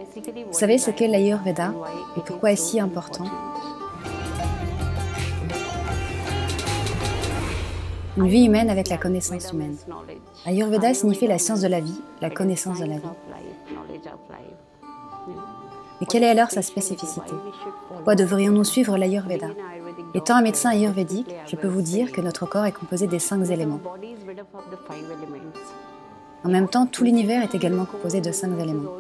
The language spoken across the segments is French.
Vous savez ce qu'est l'Ayurveda et pourquoi est-ce si important? Une vie humaine avec la connaissance humaine. Ayurveda signifie la science de la vie, la connaissance de la vie. Mais quelle est alors sa spécificité? Pourquoi devrions-nous suivre l'Ayurveda? Étant un médecin ayurvédique, je peux vous dire que notre corps est composé des 5 éléments. En même temps, tout l'univers est également composé de 5 éléments.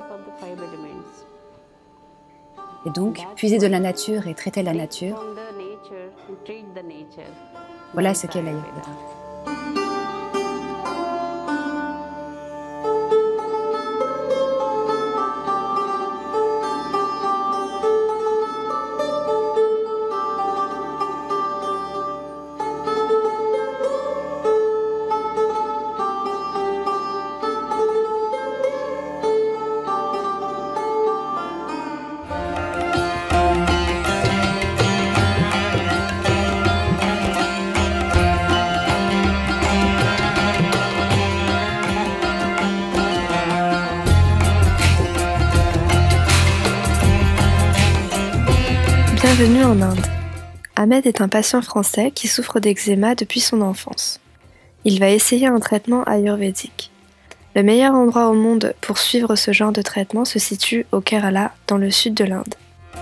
Et donc, puiser de la nature et traiter la nature, voilà ce qu'est l'Ayurveda. Bienvenue en Inde. Ahmed est un patient français qui souffre d'eczéma depuis son enfance. Il va essayer un traitement ayurvédique. Le meilleur endroit au monde pour suivre ce genre de traitement se situe au Kerala, dans le sud de l'Inde.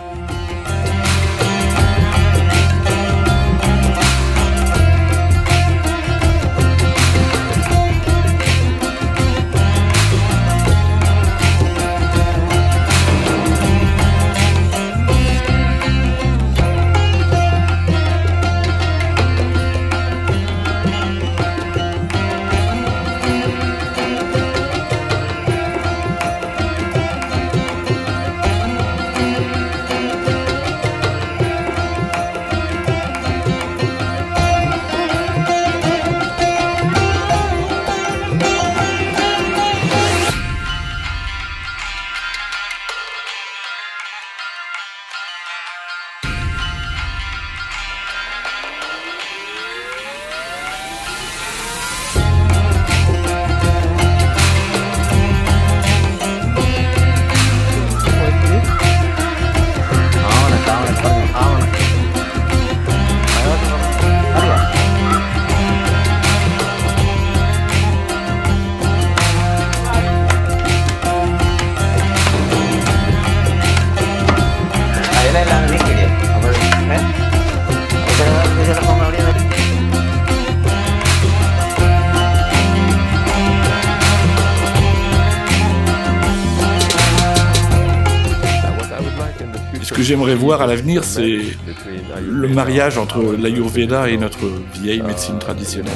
Ce que j'aimerais voir à l'avenir, c'est le mariage entre l'Ayurveda et notre vieille médecine traditionnelle.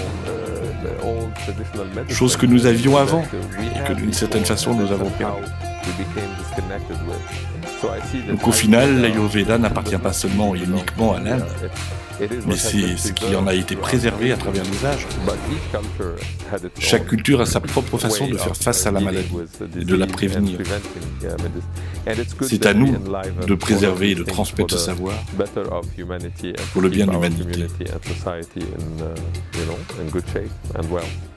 Chose que nous avions avant et que d'une certaine façon nous avons perdue. Donc au final, l'Ayurveda n'appartient pas seulement et uniquement à l'Inde, mais c'est ce qui en a été préservé à travers les âges. Chaque culture a sa propre façon de faire face à la maladie et de la prévenir. C'est à nous de préserver et de transmettre ce savoir pour le bien de l'humanité.